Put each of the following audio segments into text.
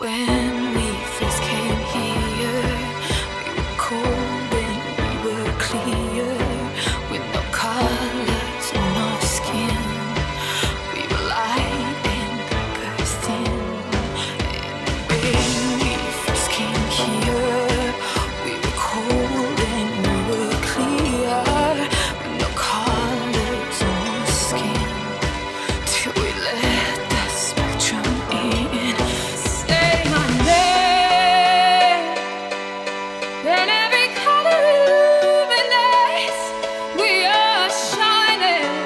When we first came here, we were cold and we were clear, with no colors on our skin. We were light and paper thin. And when we first came here, we were cold and we were clear, with no colors on our skin. Till we let the spectrum in. Say my name, and every color illuminates. We are shining,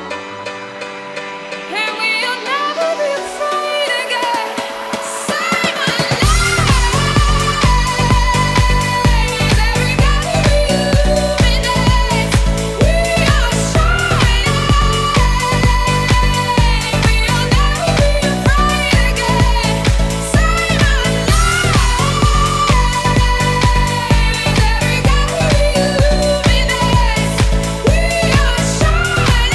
and we'll never be afraid again. Say my name, and every color illuminates. We are shining, we'll never be afraid again. Say my name, and every color illuminates. We are shining,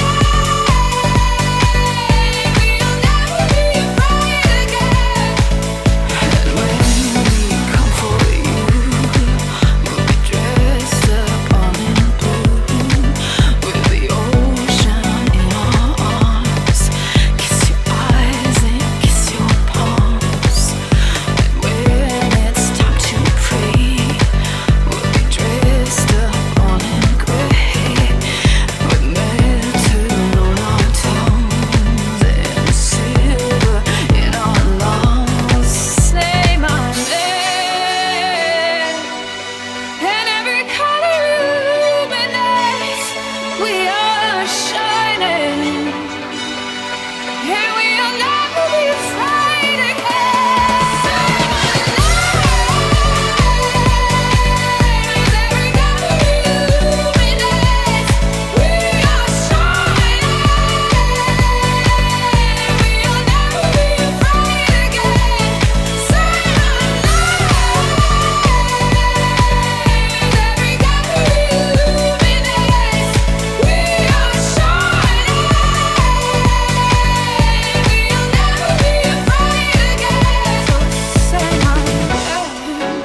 we'll never be afraid again. And when we come for you, we'll be dressed up all in blue, with the ocean in our arms. Kiss your eyes and kiss your palms. And when it's time to pray, we'll be dressed up all in gray, with melted on our tongues and silver in our lungs. Say my name, and every color illuminates. We are shining, and we'll never be afraid again. Say my name, and every color illuminates. We are shining, we'll never be afraid again. Say my name, and every color illuminates. We are shining, we'll never be afraid again. So say my name,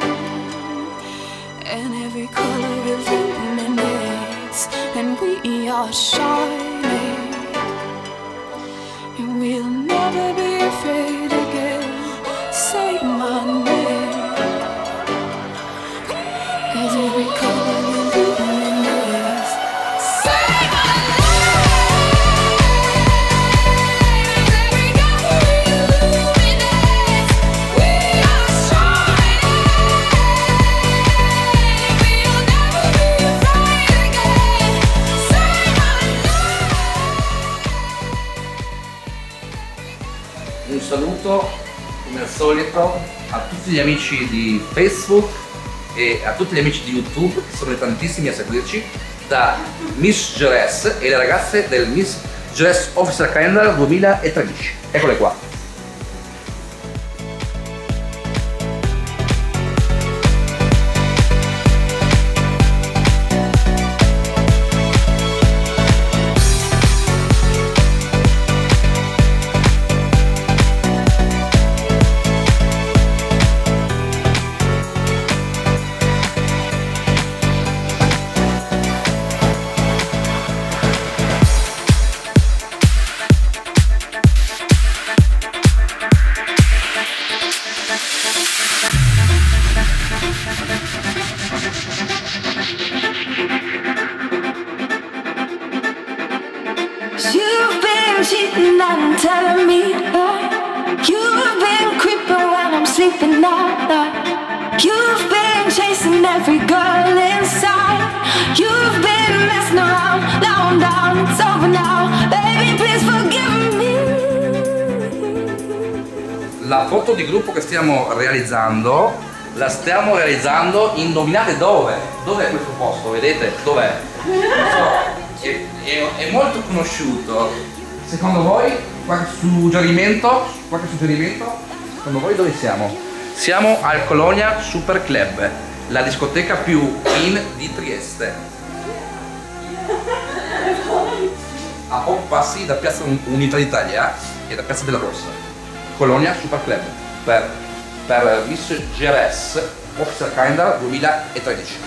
and every color illuminates, and we are shining, and we'll never be afraid again. Say my name, and every color illuminates. Say my name, and every color illuminates. We are shining, we'll never be afraid again. Say my name. Un saluto come al solito a tutti gli amici di Facebook e a tutti gli amici di YouTube, che sono tantissimi a seguirci, da Miss Jerez e le ragazze del Miss Jerez Official Calendar 2013. Eccole qua. You've been cheating and telling me you've been creeping when I'm sleeping at night. You've been chasing every girl inside. You've been messing around. Now I'm down, it's over now. Baby, please forgive me. La foto di gruppo che stiamo realizzando, la stiamo realizzando, indovinate dove? Dov'è questo posto? Vedete? Dov'è? Non so. È molto conosciuto. Secondo voi, qualche suggerimento? Secondo voi dove siamo? Siamo al Colonia Super Club, la discoteca più in di Trieste. A pochi passi da Piazza Unità d'Italia e da Piazza della Rossa. Colonia Super Club. per Miss GRS Officer Calendar 2013.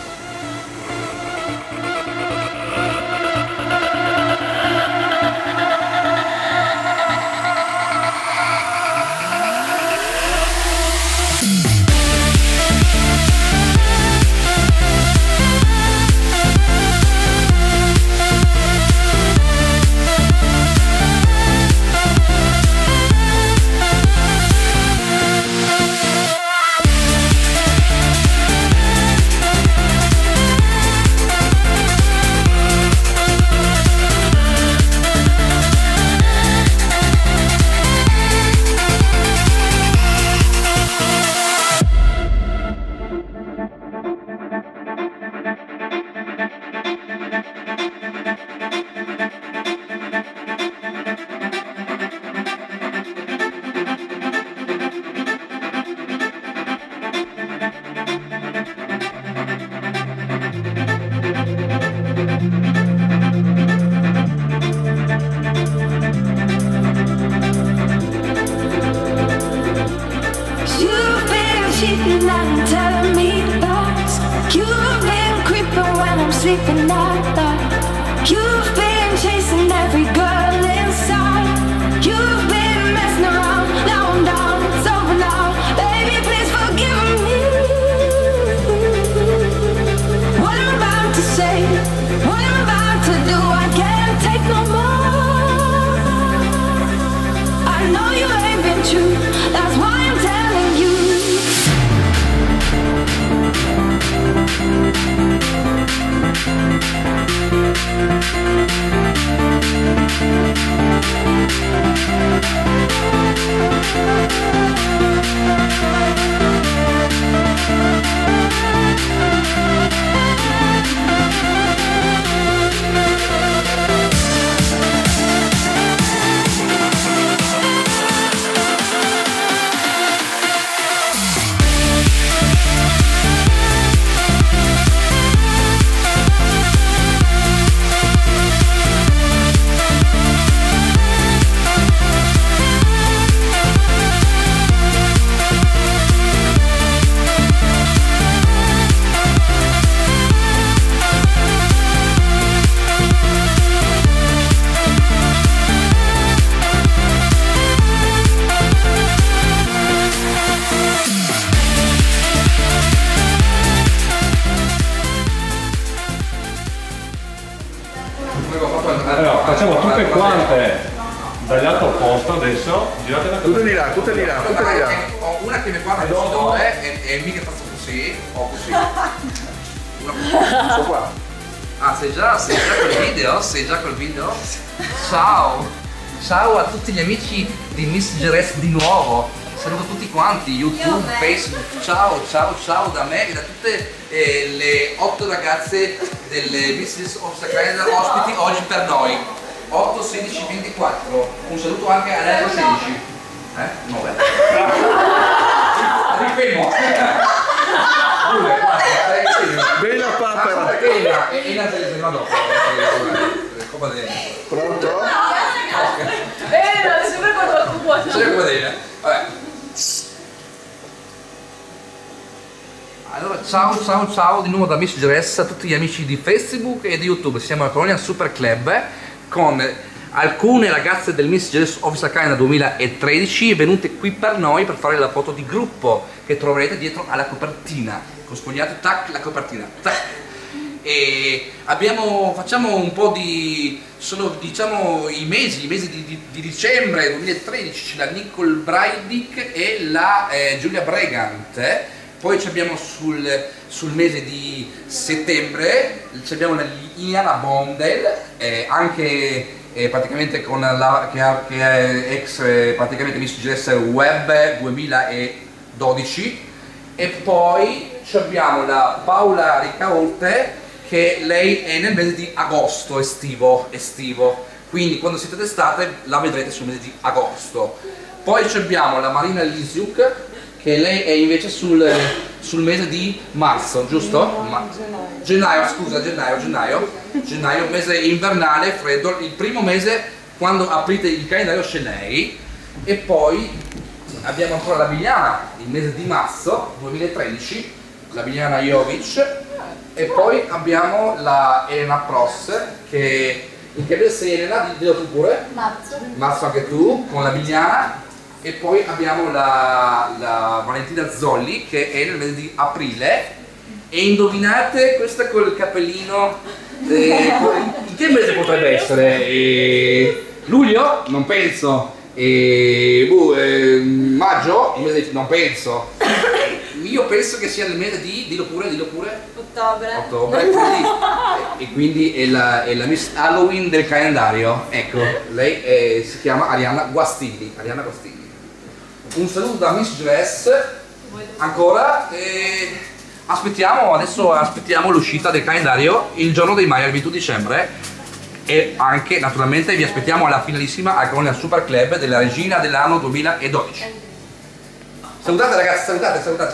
Sleeping at night. You've been chasing every girl inside. You've been messing around. Now I'm down, it's over now. Baby, please forgive me. What I'm about to say, what I'm about to do, I can't take no more. I know you ain't been true, that's why I'm telling you. Allora, facciamo tutte quante dal lato opposto adesso, girate da Tutte di là, tutte di là, tutte di là. Ho una che mi guarda il sudore e mica faccio così, o così. Una così. Sto qua. Ah, sei già col video? Sei già col video? Ciao! Ciao a tutti gli amici di Miss GRS di nuovo. Saluto tutti quanti, YouTube, Facebook. Ciao, ciao, ciao da me e da tutte le 8 ragazze delle Miss Officer Calendar ospiti oggi per noi. 8, 16, 24. Un saluto anche alle altre 16. 9. Rifermo. 2, 4, 6, 6. Bella papera. E la televisione dopo. Pronto? Sempre quando tu vuoi. C'è come dire? Vabbè. Allora, ciao di nuovo da Miss GRS a tutti gli amici di Facebook e di YouTube. Siamo alla Colonia Super Club con alcune ragazze del Miss GRS Officer Calendar 2013 venute qui per noi per fare la foto di gruppo che troverete dietro alla copertina. Con spogliate, tac, la copertina, tac. E facciamo un po' di, sono diciamo i mesi di dicembre 2013, c'è la Nicole Breidick e la Giulia Bregant. Poi abbiamo sul mese di settembre abbiamo la Liliana Bondel, anche praticamente con che è ex praticamente Miss GRS Web 2012, e poi abbiamo la Paola Ricaurte, che lei è nel mese di agosto, estivo, quindi quando siete d'estate la vedrete sul mese di agosto. Poi abbiamo la Marina Lisiuk, che lei è invece sul mese di marzo, giusto? Gennaio, scusa, gennaio, mese invernale, freddo, il primo mese quando aprite il calendario c'è lei. E poi abbiamo ancora la Bigliana, il mese di marzo 2013, la Bigliana Jovic, e poi abbiamo la Elena Pross, che in che mese sei Elena? Dillo tu pure. Marzo anche tu, con la Bigliana, e poi abbiamo la Valentina Zolli, che è nel mese di aprile, e indovinate, questa col cappellino, in che mese potrebbe essere? Luglio? Non penso. Maggio? Il mese di... non penso. Io penso che sia nel mese di... dillo pure. Ottobre, e quindi è la Miss Halloween del calendario. Ecco, lei si chiama Arianna Guastilli. Un saluto da Miss Dress ancora, e aspettiamo l'uscita del calendario il giorno dei Maya, il 22 dicembre. E anche naturalmente vi aspettiamo alla finalissima al Colonia Super Club della Regina dell'anno 2012. Salutate ragazzi, salutate.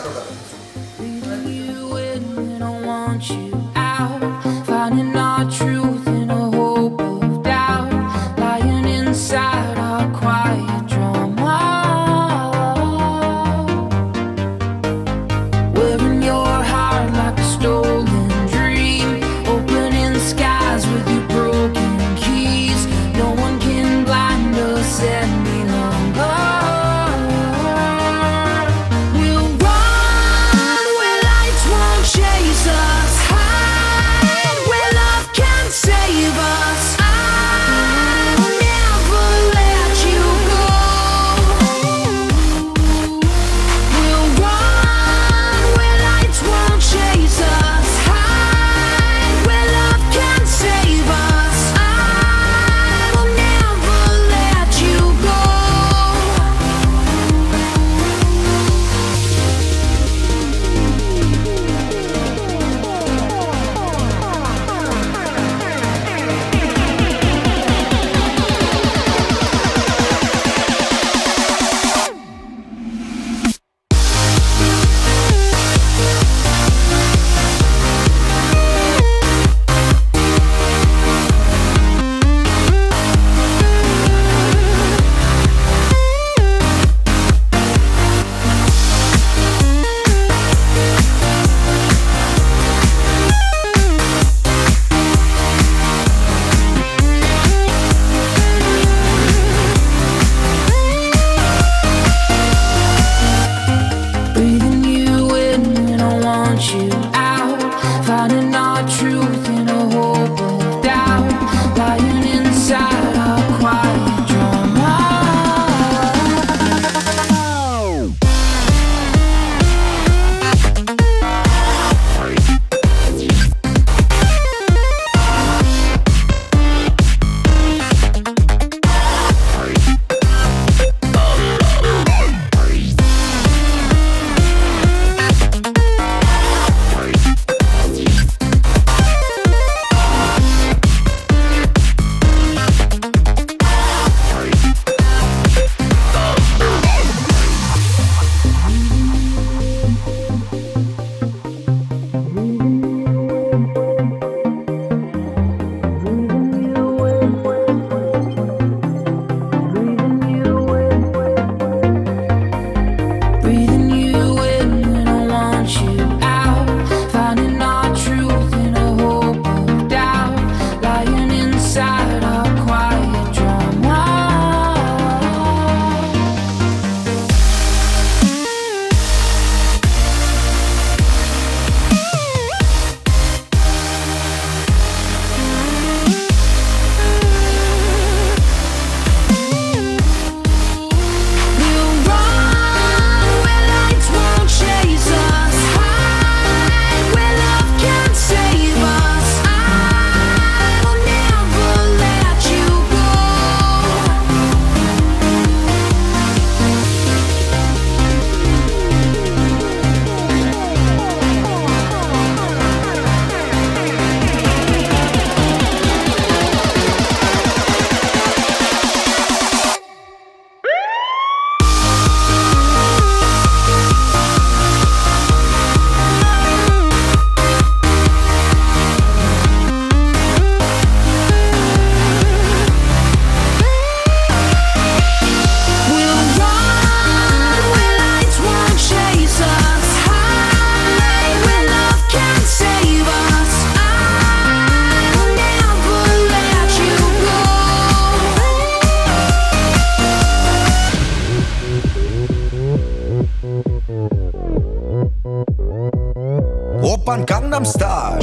Gangnam Style.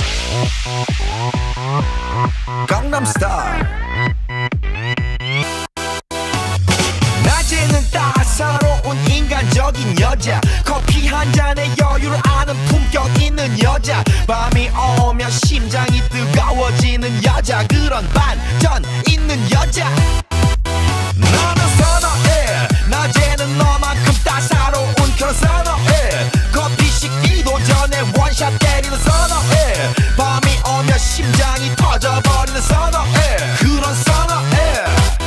Gangnam Style. 낮에는 따사로운 인간적인 여자, 커피 한 잔에 여유를 아는 품격 있는 여자, 밤이 오면 심장이 뜨거워지는 여자, 그런 반전 있는 여자. 너는 선어해, 낮에는 너만큼 따사로운 그런 선어해, 커피 식기도 전에 원샷 때리는 선어해, 밤이 오면 심장이 터져버리는 선어해, 그런 선어해.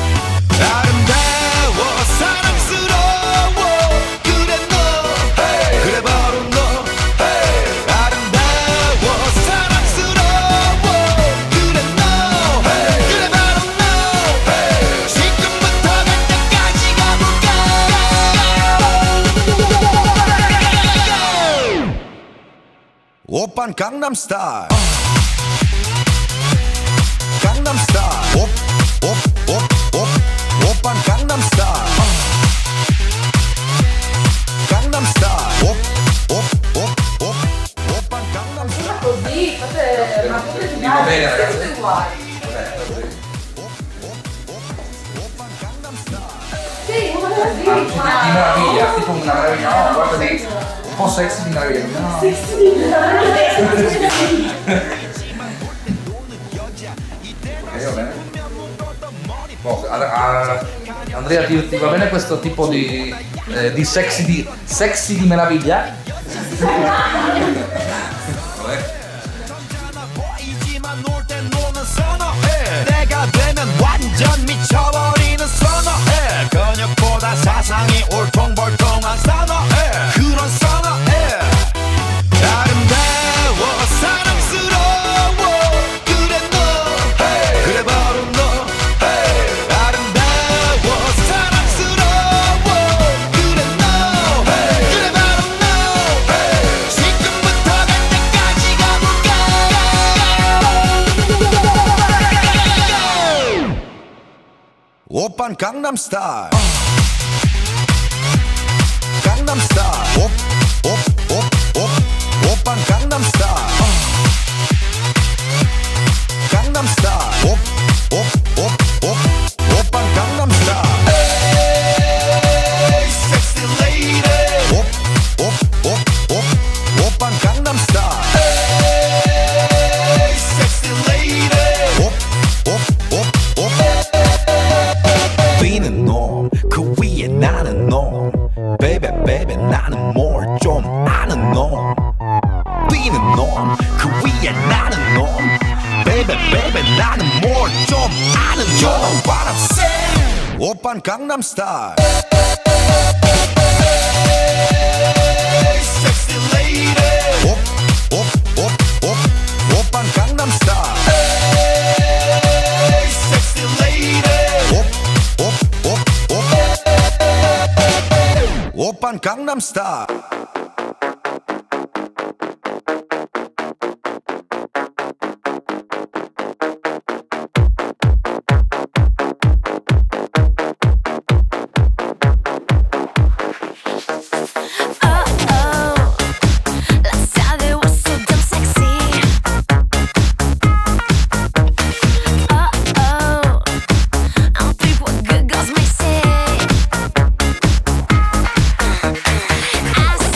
아름다워 사랑스러워 그래 너 hey. 그래 바로 너 hey. 아름다워 사랑스러워 그래 너 hey. 그래 바로 너 hey. 지금부터 갈 때까지 가볼까. 오빤 강남스타일. 강남스타일. 오빤 강남스타일. 강남스타일. 오빤 강남스타일. Così, fate una foto di Va bene, ragazzi. tutte uguali. Sì, una così. Di meraviglia, tipo una meraviglia, no, guarda lì, un po' sexy di meraviglia. No. Ok, va bene. Andrea, ti va bene questo tipo di sexy di meraviglia? 내가 되면 완전 미쳐버리는 선어해, 근육보다 사상이 울퉁불퉁한 선어해, 그런 선어해. 아름다워 사랑스러워 그래 너 hey. 그래 바로 너 hey. 아름다워 사랑스러워 그래 너 hey. 그래 바로 너 hey. 지금부터 갈 때까지 가볼까. 오빤 강남스타일. 강남스타일. 오빤 강남스타일. 강남스타일. 오빤 강남스타일. Hey, sexy lady. 오빤 강남스타일. Hey, sexy lady. 뛰는 놈, 그 위에 나는 놈. Baby, baby, 나는 뭘 좀 아는 놈. 뛰는 놈, 그 위에 나는 놈. Baby, baby, 나는 뭘 좀 아는 놈. You know what I'm saying? 오빤 강남스타일. Hey, sexy lady. 오빤 강남스타일. Hey, sexy lady. 오빤 강남스타일. I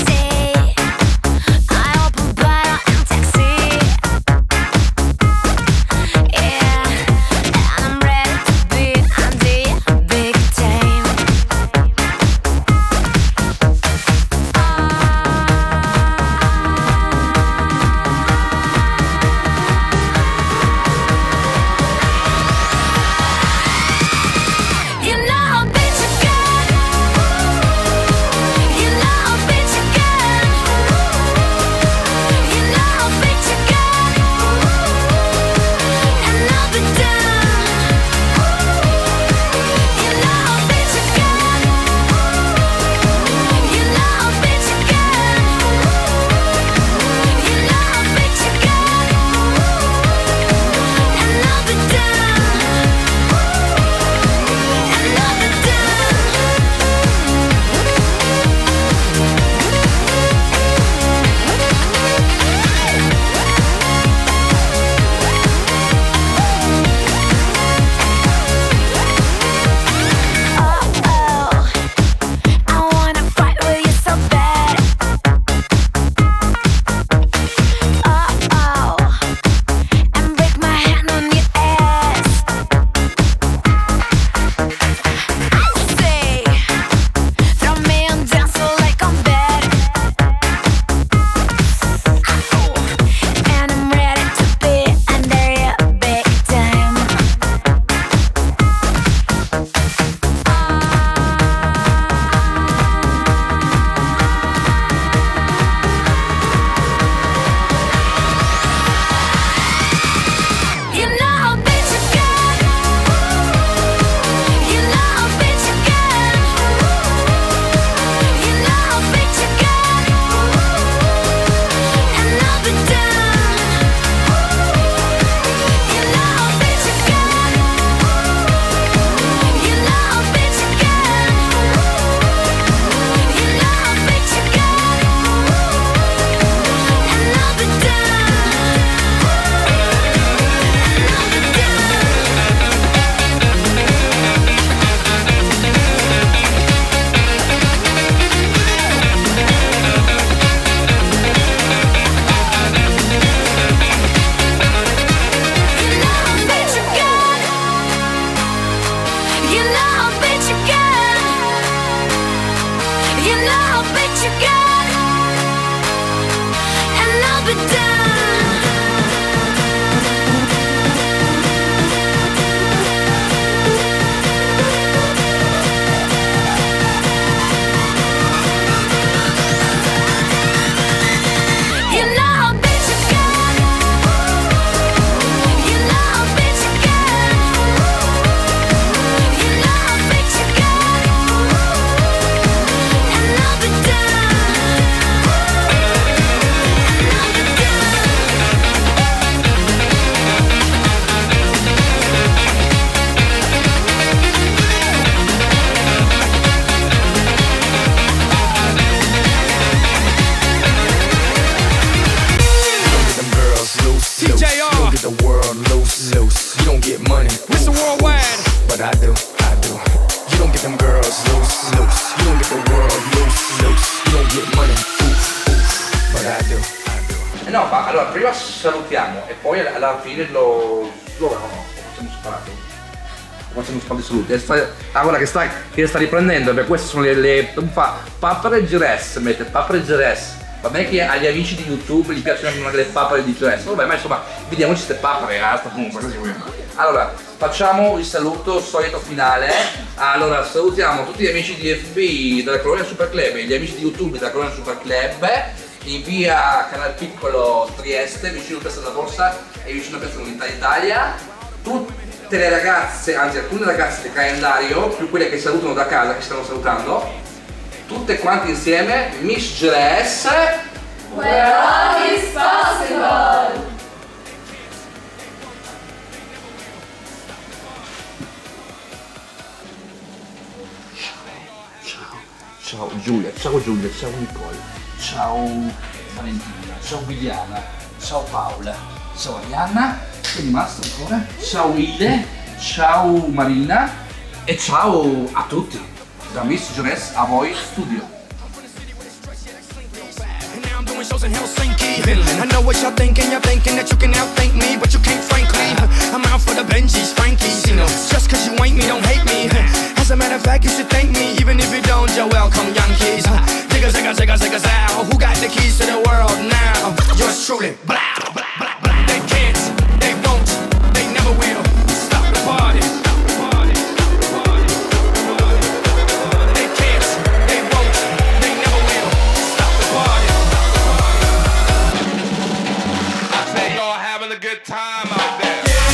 You know how big you got, and I'll be done. The world loose. You don't get money, Mr. Worldwide, but I do. You don't get them girls loose. You don't get the world loose. You don't get money, but I do. No, ma allora prima salutiamo e poi alla fine lo facciamo separato. Facciamo un po' di saluti. Guarda che sta riprendendo, perché queste sono le papere Jerez, mette papere Jerez. Va bene che agli amici di YouTube gli piacciono anche le papere di Jerez. Vabbè, ma insomma, vediamoci queste papere, comunque. Allora, facciamo il saluto solito finale. Allora, salutiamo tutti gli amici di FB della Colonia Super Club e gli amici di YouTube della Colonia Super Club in via Canal Piccolo Trieste, vicino a Piazza della Borsa e vicino a Piazza Unità Italia. Tutte le ragazze, anzi alcune ragazze del calendario, più quelle che salutano da casa, che stanno salutando, tutte quante insieme, Miss Jerez, Where all is possible. ciao Giulia, ciao Nicole, ciao Valentina, ciao Viviana, ciao Paola, ciao Arianna, che è rimasto ancora, ciao Ile, ciao Marina e ciao a tutti, da Miss Jerez a voi studio. Shows in Helsinki, Finland. I know what y'all thinking that you can outthink me, but you can't frankly. I'm out for the Benjis, Frankies, you know. Just cause you ain't me, don't hate me. As a matter of fact, you should thank me, even if you don't, you're welcome, Yankees. Zigga, zigga, zigga, zigga, zow. Who got the keys to the world now? Yours truly, blah, blah, blah, blah. They can't, they won't, they never will stop the party. They can't, they won't, they never will stop the party. having a good time out there.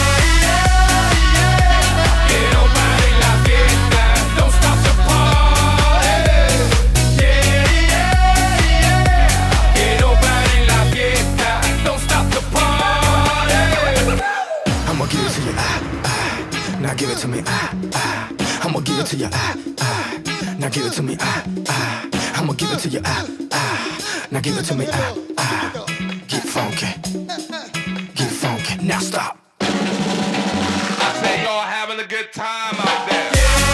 Now give it to me, I'ma give it to you, now give it to me, I'ma give it to you, now give it to me, get funky, now stop. I say y'all having a good time out there.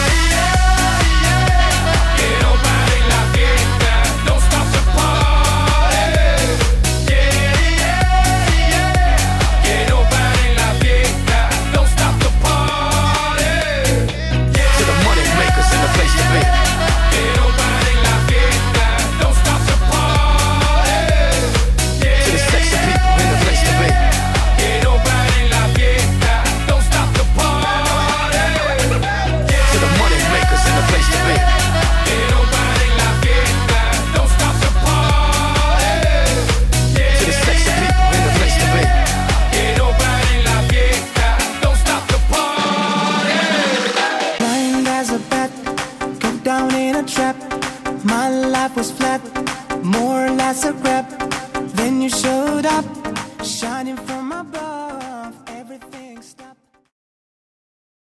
My life was flat, more or less a grab. Then you showed up, shining from above.